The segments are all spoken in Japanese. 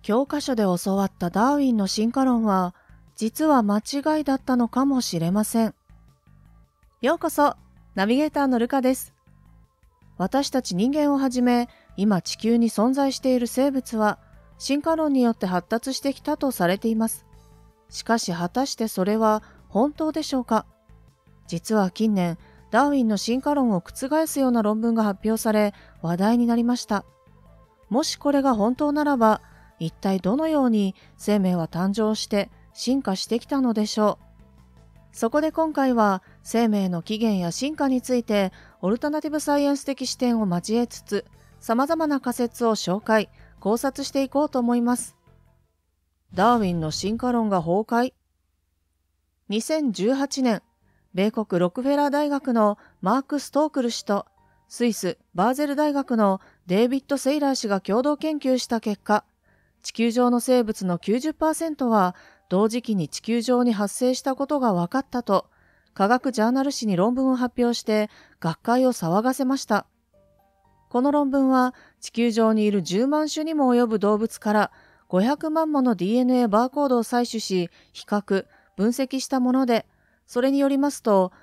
教科書で教わったダーウィンの進化論は、実は間違いだったのかもしれません。ようこそ、ナビゲーターのルカです。私たち人間をはじめ、今地球に存在している生物は、進化論によって発達してきたとされています。しかし果たしてそれは本当でしょうか？実は近年、ダーウィンの進化論を覆すような論文が発表され、話題になりました。もしこれが本当ならば、一体どのように生命は誕生して進化してきたのでしょう。そこで今回は生命の起源や進化についてオルタナティブサイエンス的視点を交えつつ、様々な仮説を紹介、考察していこうと思います。ダーウィンの進化論が崩壊。2018年、米国ロックフェラー大学のマーク・ストークル氏とスイス・バーゼル大学のデイビッド・セイラー氏が共同研究した結果、地球上の生物の 90% は同時期に地球上に発生したことが分かったと、科学ジャーナル誌に論文を発表して学会を騒がせました。この論文は地球上にいる10万種にも及ぶ動物から500万もの DNA バーコードを採取し、比較、分析したもので、それによりますと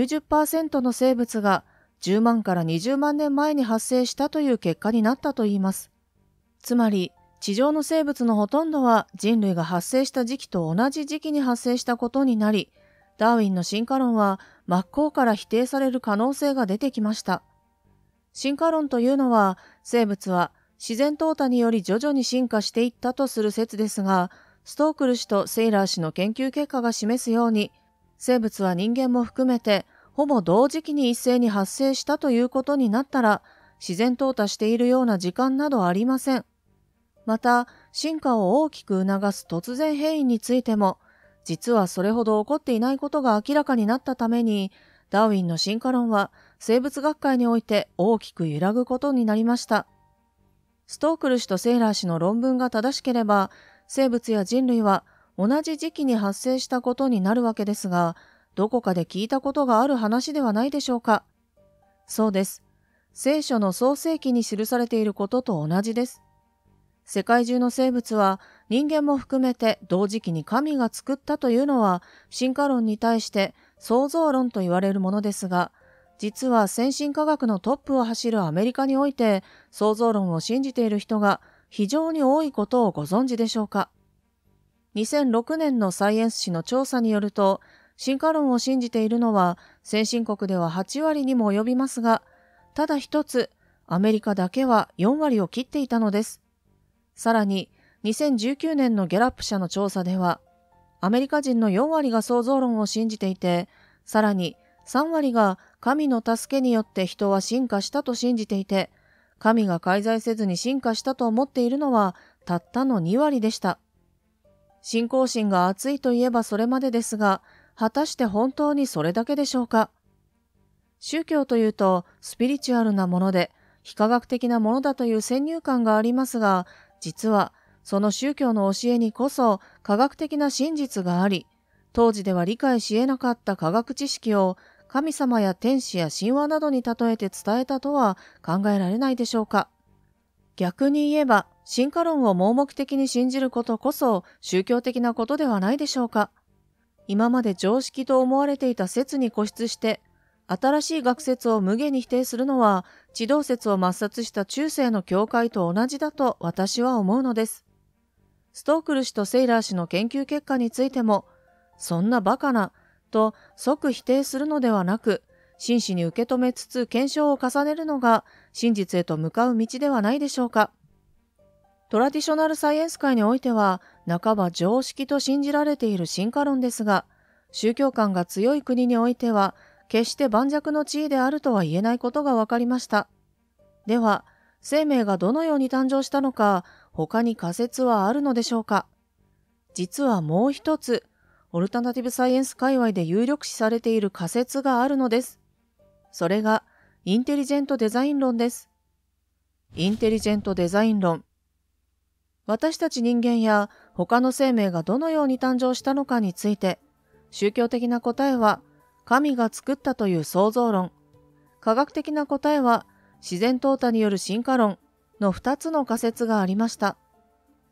90% の生物が10万から20万年前に発生したという結果になったといいます。つまり、地上の生物のほとんどは人類が発生した時期と同じ時期に発生したことになり、ダーウィンの進化論は真っ向から否定される可能性が出てきました。進化論というのは、生物は自然淘汰により徐々に進化していったとする説ですが、ストークル氏とセイラー氏の研究結果が示すように、生物は人間も含めてほぼ同時期に一斉に発生したということになったら、自然淘汰しているような時間などありません。また、進化を大きく促す突然変異についても、実はそれほど起こっていないことが明らかになったために、ダーウィンの進化論は生物学会において大きく揺らぐことになりました。ストークル氏とセイラー氏の論文が正しければ、生物や人類は同じ時期に発生したことになるわけですが、どこかで聞いたことがある話ではないでしょうか。そうです。聖書の創世記に記されていることと同じです。世界中の生物は人間も含めて同時期に神が作ったというのは進化論に対して創造論と言われるものですが、実は先進科学のトップを走るアメリカにおいて創造論を信じている人が非常に多いことをご存知でしょうか。2006年のサイエンス誌の調査によると、進化論を信じているのは先進国では8割にも及びますが、ただ一つアメリカだけは4割を切っていたのです。さらに、2019年のギャラップ社の調査では、アメリカ人の4割が創造論を信じていて、さらに3割が神の助けによって人は進化したと信じていて、神が介在せずに進化したと思っているのはたったの2割でした。信仰心が厚いといえばそれまでですが、果たして本当にそれだけでしょうか。宗教というとスピリチュアルなもので、非科学的なものだという先入観がありますが、実はその宗教の教えにこそ科学的な真実があり、当時では理解し得なかった科学知識を神様や天使や神話などに例えて伝えたとは考えられないでしょうか。逆に言えば、進化論を盲目的に信じることこそ宗教的なことではないでしょうか。今まで常識と思われていた説に固執して、新しい学説を無限に否定するのは、地動説を抹殺した中世の教会と同じだと私は思うのです。ストークル氏とセイラー氏の研究結果についても、そんなバカな、と即否定するのではなく、真摯に受け止めつつ検証を重ねるのが真実へと向かう道ではないでしょうか。トラディショナルサイエンス界においては、半ば常識と信じられている進化論ですが、宗教観が強い国においては、決して盤石の地位であるとは言えないことが分かりました。では、生命がどのように誕生したのか、他に仮説はあるのでしょうか。実はもう一つ、オルタナティブサイエンス界隈で有力視されている仮説があるのです。それが、インテリジェントデザイン論です。インテリジェントデザイン論。私たち人間や他の生命がどのように誕生したのかについて、宗教的な答えは、神が作ったという創造論。科学的な答えは、自然淘汰による進化論の2つの仮説がありました。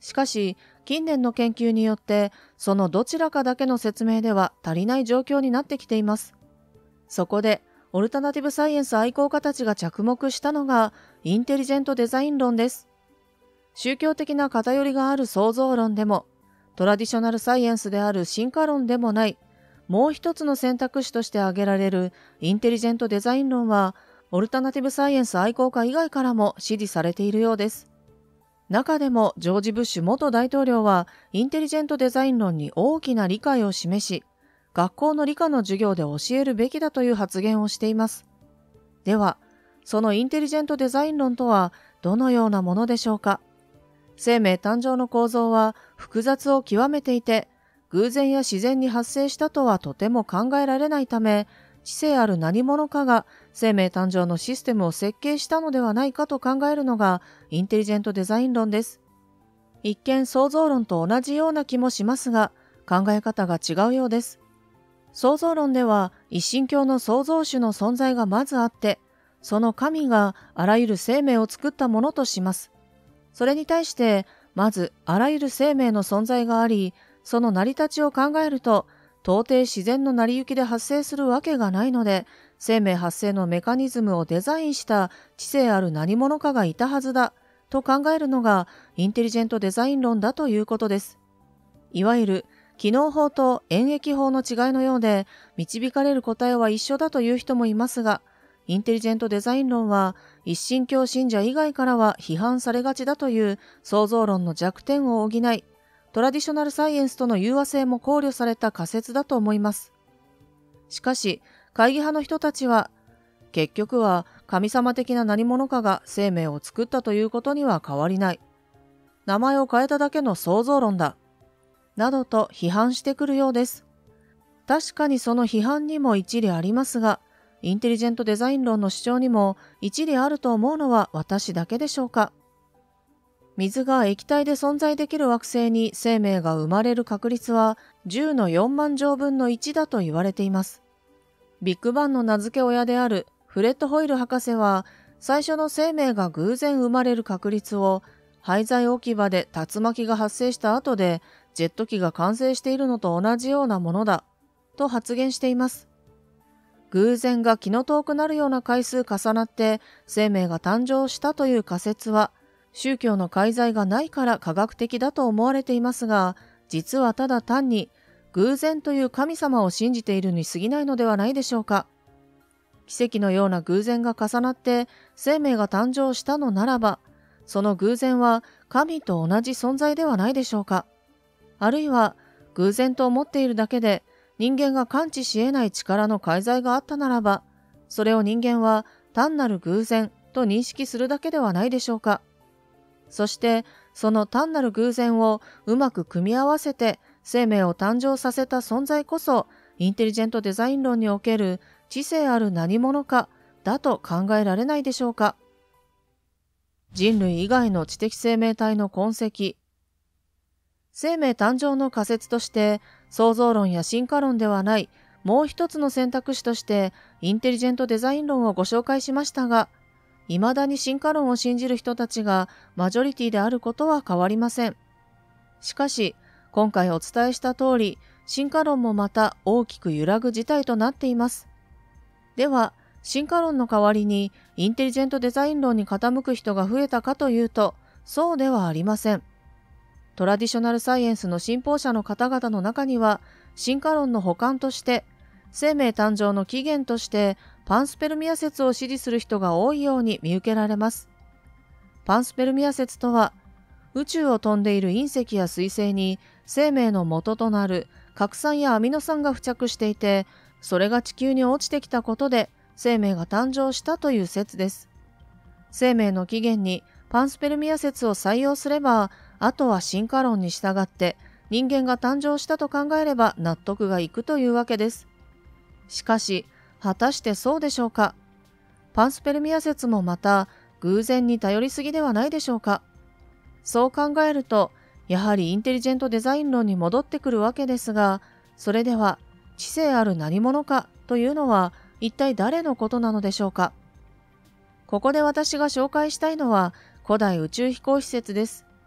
しかし、近年の研究によって、そのどちらかだけの説明では足りない状況になってきています。そこで、オルタナティブサイエンス愛好家たちが着目したのが、インテリジェントデザイン論です。宗教的な偏りがある創造論でも、トラディショナルサイエンスである進化論でもない、もう一つの選択肢として挙げられるインテリジェントデザイン論は、オルタナティブサイエンス愛好家以外からも支持されているようです。中でもジョージ・ブッシュ元大統領はインテリジェントデザイン論に大きな理解を示し、学校の理科の授業で教えるべきだという発言をしています。では、そのインテリジェントデザイン論とはどのようなものでしょうか。生命誕生の構造は複雑を極めていて、偶然や自然に発生したとはとても考えられないため、知性ある何者かが生命誕生のシステムを設計したのではないかと考えるのがインテリジェントデザイン論です。一見創造論と同じような気もしますが、考え方が違うようです。創造論では一神教の創造主の存在がまずあって、その神があらゆる生命を作ったものとします。それに対して、まずあらゆる生命の存在があり、その成り立ちを考えると、到底自然の成り行きで発生するわけがないので、生命発生のメカニズムをデザインした知性ある何者かがいたはずだと考えるのがインテリジェントデザイン論だということです。いわゆる機能法と演繹法の違いのようで、導かれる答えは一緒だという人もいますが、インテリジェントデザイン論は一神教信者以外からは批判されがちだという創造論の弱点を補い、トラディショナルサイエンスとの融和性も考慮された仮説だと思います。しかし、懐疑派の人たちは、結局は神様的な何者かが生命を作ったということには変わりない。名前を変えただけの創造論だ。などと批判してくるようです。確かにその批判にも一理ありますが、インテリジェントデザイン論の主張にも一理あると思うのは私だけでしょうか。水が液体で存在できる惑星に生命が生まれる確率は10の4万乗分の1だと言われています。ビッグバンの名付け親であるフレッド・ホイル博士は、最初の生命が偶然生まれる確率を廃材置き場で竜巻が発生した後でジェット機が完成しているのと同じようなものだと発言しています。偶然が気の遠くなるような回数重なって生命が誕生したという仮説は、宗教の介在がないから科学的だと思われていますが、実はただ単に偶然という神様を信じているに過ぎないのではないでしょうか。奇跡のような偶然が重なって生命が誕生したのならば、その偶然は神と同じ存在ではないでしょうか。あるいは偶然と思っているだけで人間が感知し得ない力の介在があったならば、それを人間は単なる偶然と認識するだけではないでしょうか。そしてその単なる偶然をうまく組み合わせて生命を誕生させた存在こそインテリジェントデザイン論における知性ある何者かだと考えられないでしょうか。人類以外の知的生命体の痕跡。生命誕生の仮説として創造論や進化論ではないもう一つの選択肢としてインテリジェントデザイン論をご紹介しましたが、未だに進化論を信じる人たちがマジョリティであることは変わりません。しかし、今回お伝えした通り、進化論もまた大きく揺らぐ事態となっています。では、進化論の代わりにインテリジェントデザイン論に傾く人が増えたかというと、そうではありません。トラディショナルサイエンスの信奉者の方々の中には、進化論の補完として、生命誕生の起源としてパンスペルミア説を支持する人が多いように見受けられます。パンスペルミア説とは、宇宙を飛んでいる隕石や彗星に生命の元となる核酸やアミノ酸が付着していて、それが地球に落ちてきたことで生命が誕生したという説です。生命の起源にパンスペルミア説を採用すれば、あとは進化論に従って人間が誕生したと考えれば納得がいくというわけです。しかし、果たしてそうでしょうか。パンスペルミア説もまた偶然に頼りすぎではないでしょうか。そう考えると、やはりインテリジェントデザイン論に戻ってくるわけですが、それでは知性ある何者かというのは一体誰のことなのでしょうか。ここで私が紹介したいのは古代宇宙飛行施設です。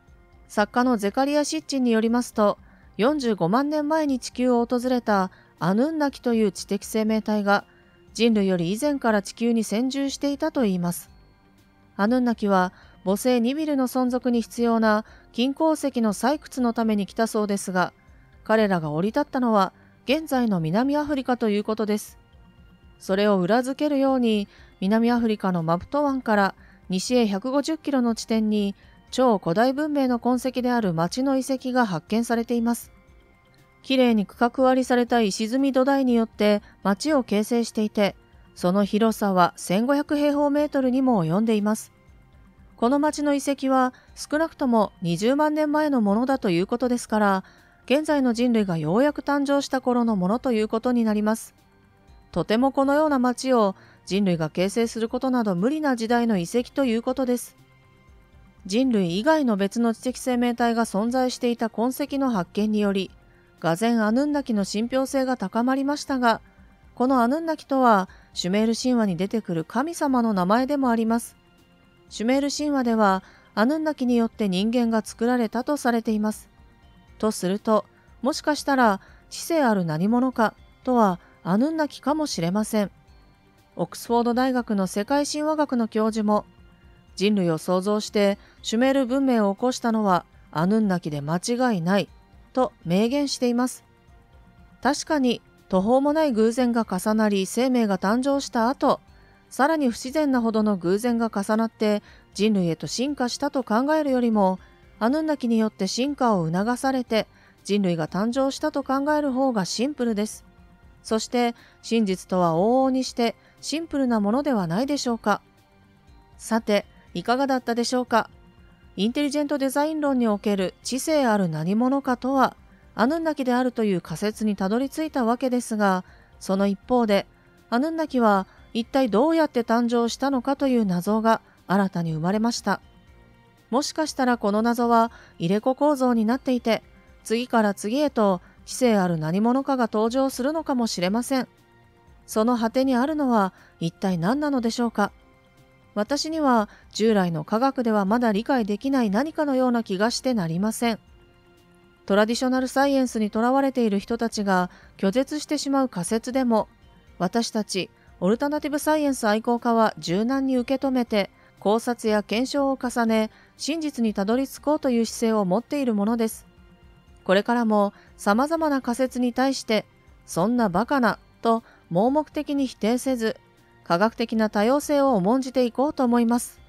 作家のゼカリア・シッチンによりますと、45万年前に地球を訪れたアヌンナキという知的生命体が人類より以前から地球に先住していたといいます。アヌンナキは母星ニビルの存続に必要な金鉱石の採掘のために来たそうですが、彼らが降り立ったのは現在の南アフリカということです。それを裏付けるように、南アフリカのマプト湾から西へ150キロの地点に超古代文明の痕跡である町の遺跡が発見されています。きれいに区画割りされた石積み土台によって町を形成していて、その広さは1500平方メートルにも及んでいます。この町の遺跡は少なくとも20万年前のものだということですから、現在の人類がようやく誕生した頃のものということになります。とてもこのような町を人類が形成することなど無理な時代の遺跡ということです。人類以外の別の知的生命体が存在していた痕跡の発見により、俄然アヌンナキの信憑性が高まりましたが、このアヌンナキとはシュメール神話に出てくる神様の名前でもあります。シュメール神話ではアヌンナキによって人間が作られたとされています。とすると、もしかしたら知性ある何者かとはアヌンナキかもしれません。オックスフォード大学の世界神話学の教授も、人類を創造してシュメール文明を起こしたのはアヌンナキで間違いないと明言しています。確かに途方もない偶然が重なり生命が誕生した後、さらに不自然なほどの偶然が重なって人類へと進化したと考えるよりも、アヌンナキによって進化を促されて人類が誕生したと考える方がシンプルです。そして真実とは往々にしてシンプルなものではないでしょうか。さて、いかがだったでしょうか。インテリジェントデザイン論における知性ある何者かとは、アヌンナキであるという仮説にたどり着いたわけですが、その一方で、アヌンナキは一体どうやって誕生したのかという謎が新たに生まれました。もしかしたらこの謎は入れ子構造になっていて、次から次へと知性ある何者かが登場するのかもしれません。その果てにあるのは一体何なのでしょうか。私には従来の科学ではまだ理解できない何かのような気がしてなりません。トラディショナルサイエンスにとらわれている人たちが拒絶してしまう仮説でも、私たちオルタナティブサイエンス愛好家は柔軟に受け止めて考察や検証を重ね、真実にたどり着こうという姿勢を持っているものです。これからも様々な仮説に対してそんなバカなと盲目的に否定せず、科学的な多様性を重んじていこうと思います。